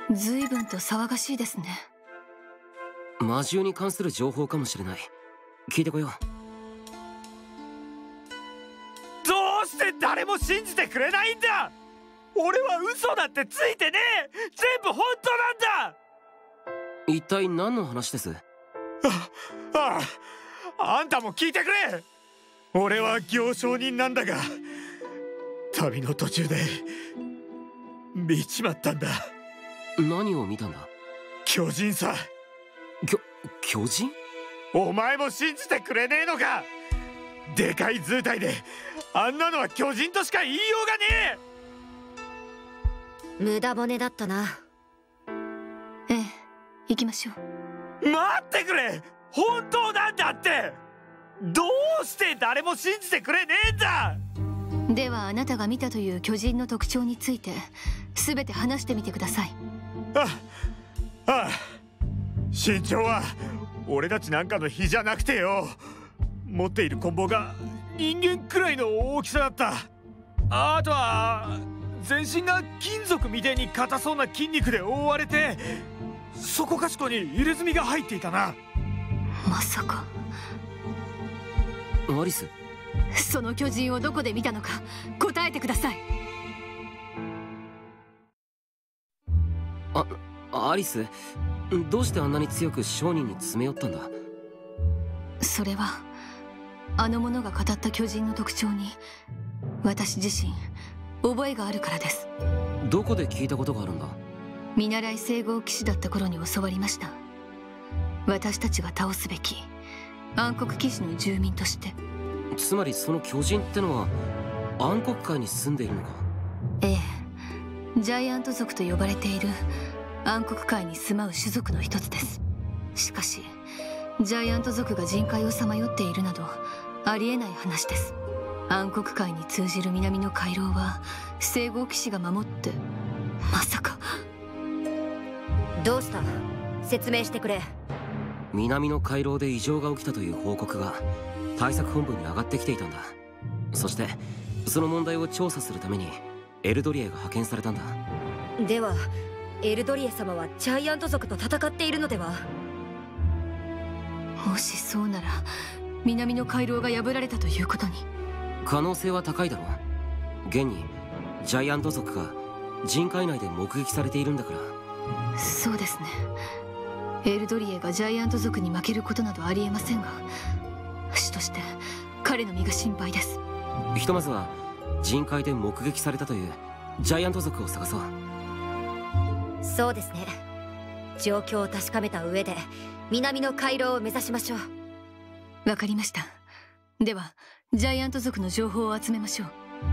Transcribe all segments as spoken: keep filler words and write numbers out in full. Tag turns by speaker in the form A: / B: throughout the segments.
A: 随分と騒がしいですね。
B: 魔獣に関する情報かもしれない。聞いてこよう。
C: どうして誰も信じてくれないんだ。俺は嘘だってついてねえ。全部本当なんだ。
B: 一体何の話です？
C: あああ、あんたも聞いてくれ。俺は行商人なんだが、旅の途中で見ちまったんだ。
B: 何を見たんだ？
C: 巨人さ。
B: 巨巨人？
C: お前も信じてくれねえのか。でかい図体であんなのは巨人としか言いようがね
D: え。無駄骨だったな。
A: ええ、行きましょ
C: う。待ってくれ。本当なんだって。どうして誰も信じてくれねえんだ。
A: ではあなたが見たという巨人の特徴について全て話してみてください。
C: ああ、ああ、身長は俺たちなんかの比じゃなくてよ、持っている棍棒が人間くらいの大きさだった。あとは全身が金属みてえに硬そうな筋肉で覆われて、そこかしこに入れ墨が入っていたな。
A: まさか。
B: アリス、
A: その巨人をどこで見たのか答えてください。
B: あ、アリス、どうしてあんなに強く商人に詰め寄ったんだ？
A: それはあの者が語った巨人の特徴に私自身覚えがあるからです。
B: どこで聞いたことがあるんだ？
A: 見習い聖号騎士だった頃に教わりました。私たちが倒すべき暗黒騎士の住民として。
B: つまりその巨人ってのは暗黒界に住んでいるのか？
A: ええ、ジャイアント族と呼ばれている暗黒界に住まう種族の一つです。しかしジャイアント族が人海をさまよっているなどありえない話です。暗黒界に通じる南の回廊は聖号騎士が守って。まさか。
D: どうした？説明してくれ。
B: 南の回廊で異常が起きたという報告が対策本部に上がってきていたんだ。そしてその問題を調査するためにエルドリエが派遣されたんだ。
D: ではエルドリエ様はジャイアント族と戦っているのでは？
A: もしそうなら南の回廊が破られたということに。
B: 可能性は高いだろう。現にジャイアント族が人海内で目撃されているんだから。
A: そうですね。エルドリエがジャイアント族に負けることなどありえませんが、主として彼の身が心配です。
B: ひとまずは人海で目撃されたというジャイアント族を探そう。
D: そうですね。状況を確かめた上で南の回廊を目指しましょう。
A: わかりました。ではジャイアント族の情報を集めましょう。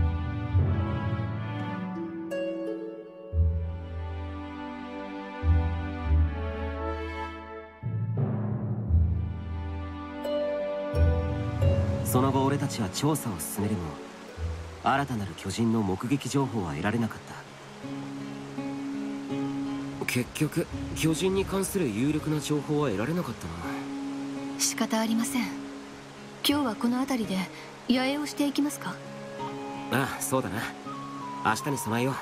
B: その後俺たちは調査を進めるも新たなる巨人の目撃情報は得られなかった。結局巨人に関する有力な情報は得られなかったな。
A: 仕方ありません。今日はこの辺りで野営をしていきますか？
B: ああ、そうだな。明日に備えよう。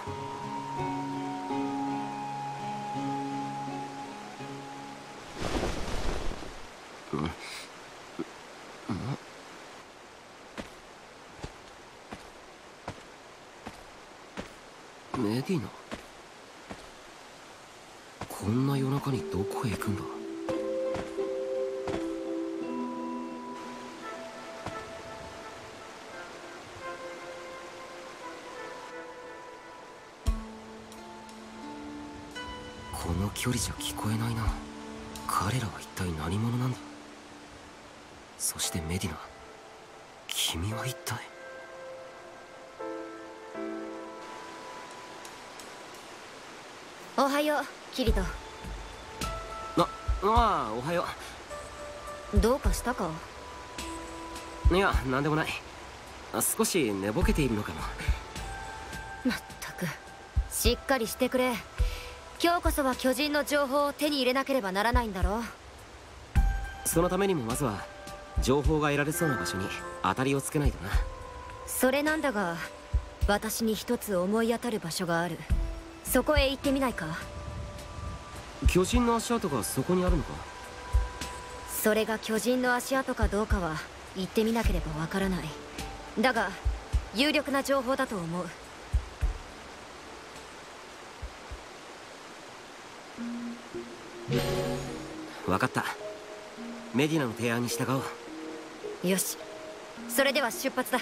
B: メディナ、こんな夜中にどこへ行くんだ？この距離じゃ聞こえないな。彼らは一体何者なんだ？そしてメディナ、君は一体。
D: おはよう、キリト。
B: あ、ああ、おはよ
D: う。どうかしたか？
B: いや、なんでもない。少し寝ぼけているのかも。
D: まったく、しっかりしてくれ。今日こそは巨人の情報を手に入れなければならないんだろう。
B: そのためにもまずは情報が得られそうな場所に当たりをつけないとな。
D: それなんだが、私に一つ思い当たる場所がある。そこへ行ってみないか？
B: 巨人の足跡がそこにあるのか？
D: それが巨人の足跡かどうかは行ってみなければわからない。だが有力な情報だと思う。
B: 分かった。メディナの提案に従おう。
D: よし、それでは出発だ。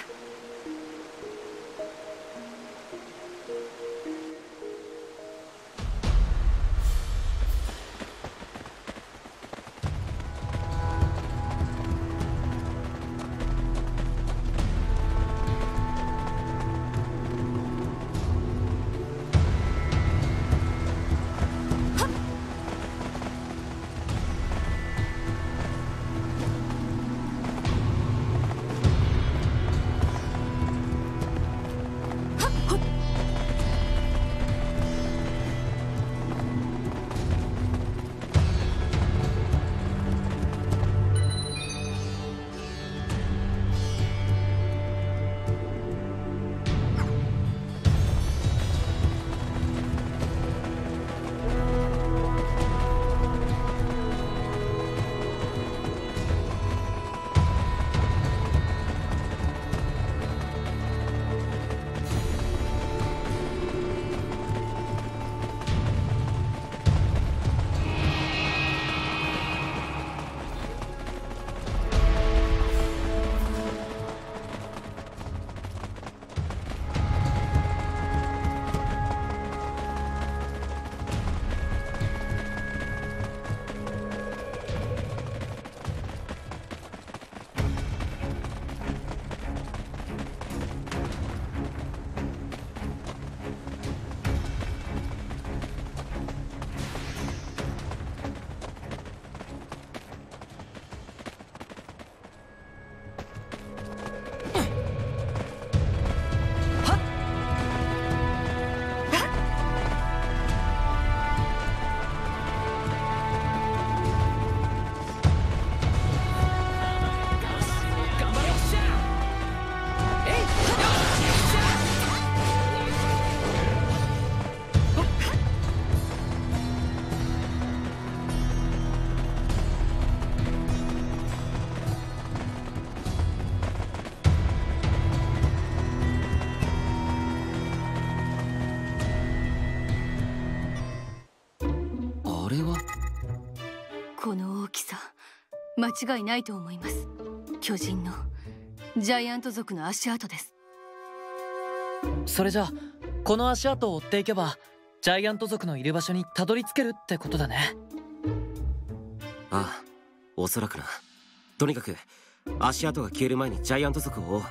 A: この大きさ、間違いないと思います。巨人のジャイアント族の足跡です。
E: それじゃあこの足跡を追っていけばジャイアント族のいる場所にたどり着けるってことだね。
B: ああ、おそらくな。とにかく足跡が消える前にジャイアント族を追おう。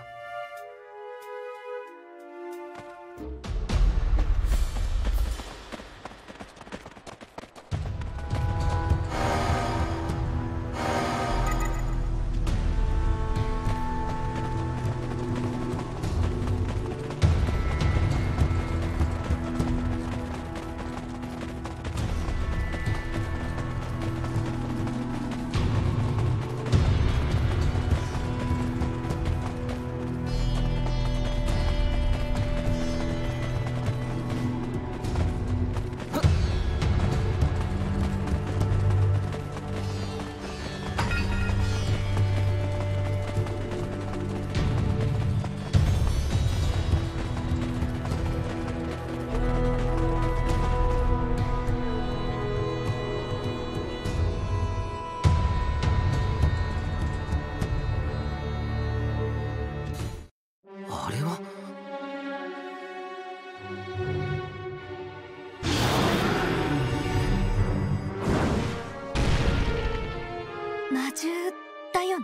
A: 魔獣だよね。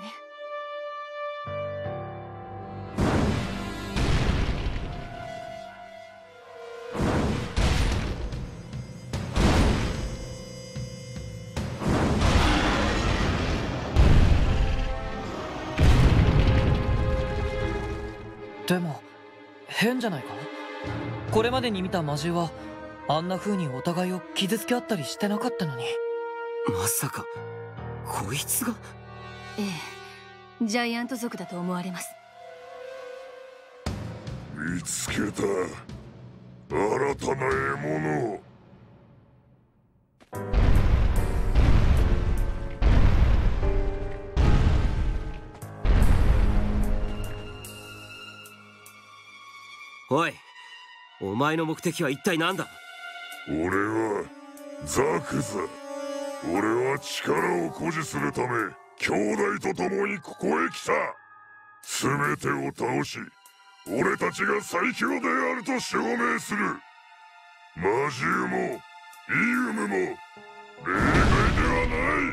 E: でも変じゃないか？これまでに見た魔獣はあんな風にお互いを傷つけ合ったりしてなかったのに。
B: まさかこいつが？
A: ええ、ジャイアント族だと思われます。
F: 見つけた新たな獲物。
B: おい、お前の目的は一体何だ？
F: 俺はザクザ。俺は力を誇示するため兄弟と共にここへ来た。全てを倒し、俺たちが最強であると証明する。魔獣もイウムも例外ではない。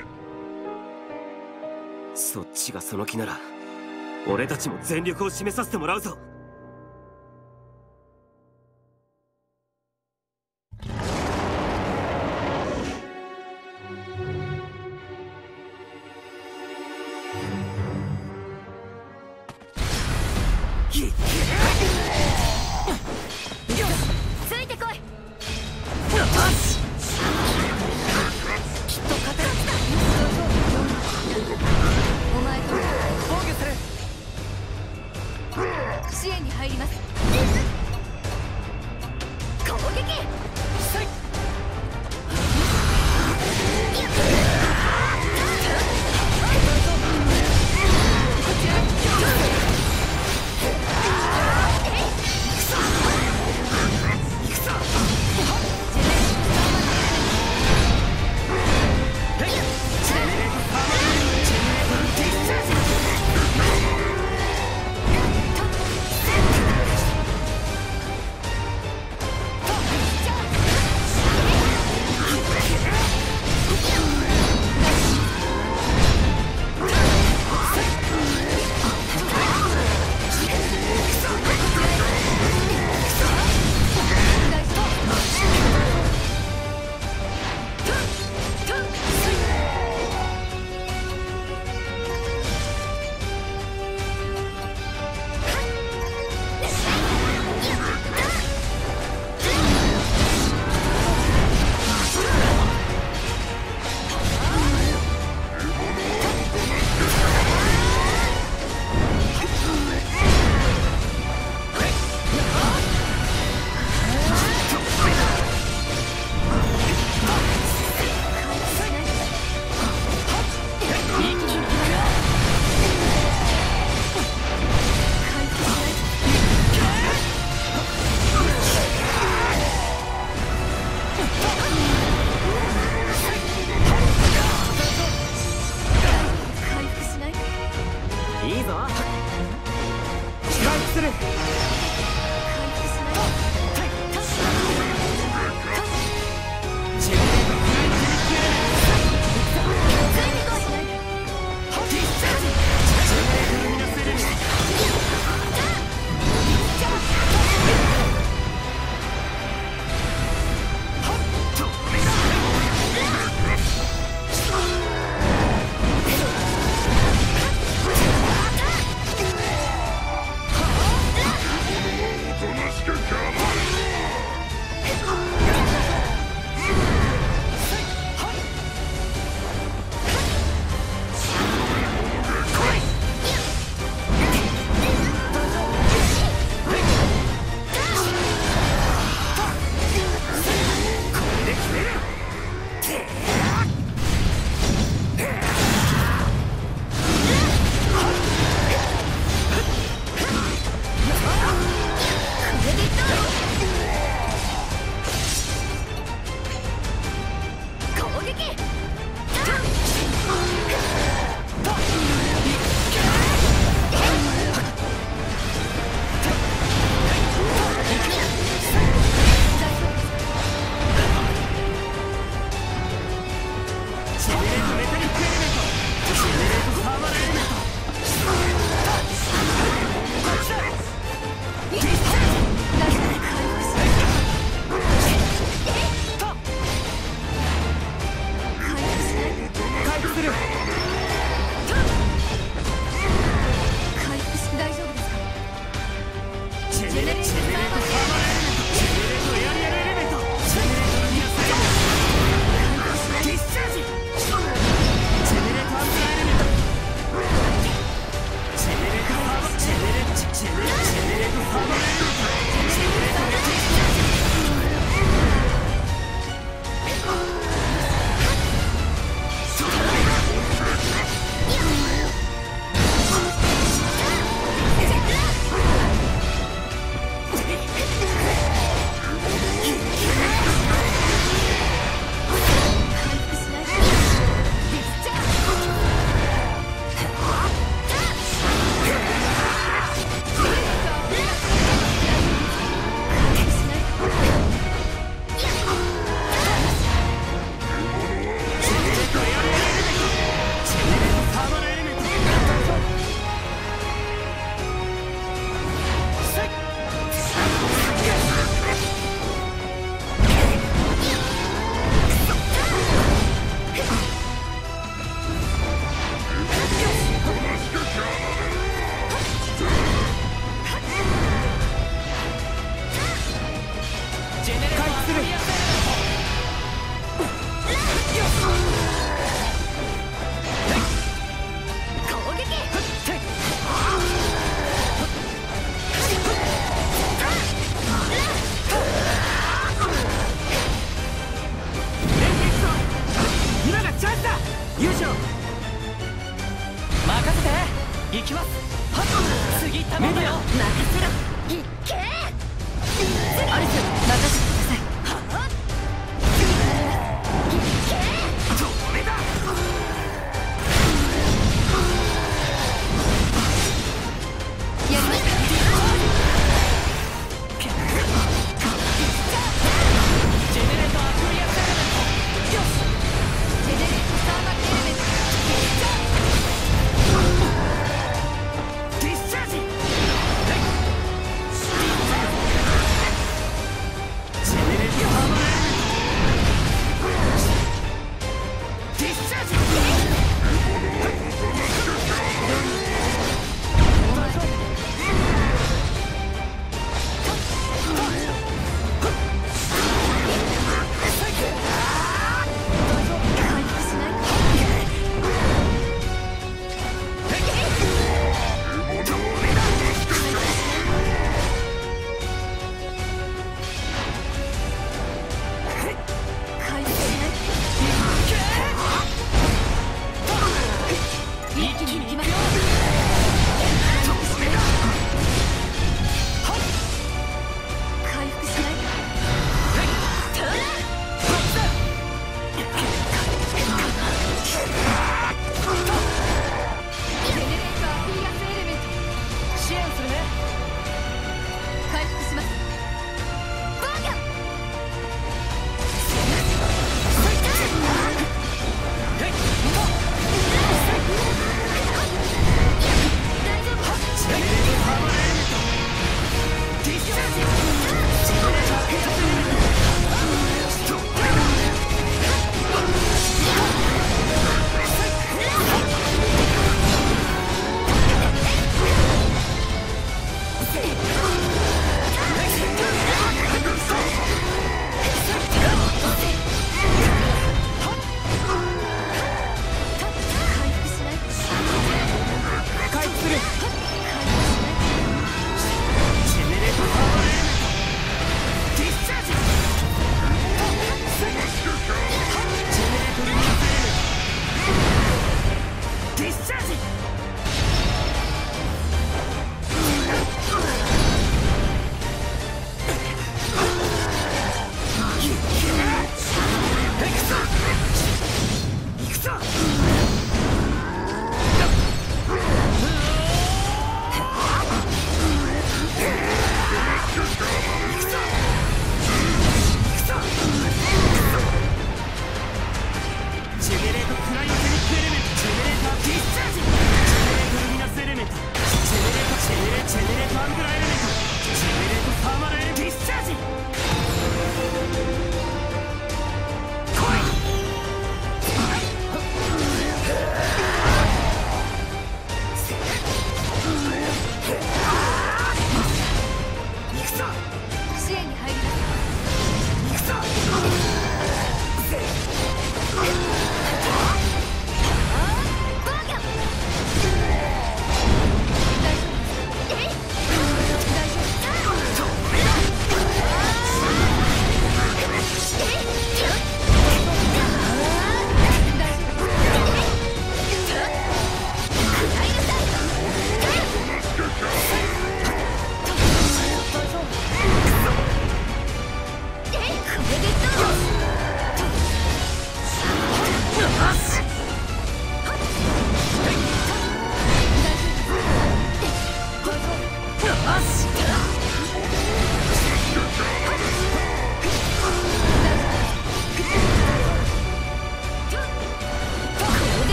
B: そっちがその気なら俺たちも全力を示させてもらうぞ。
A: 支援に入ります。攻撃。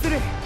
C: する。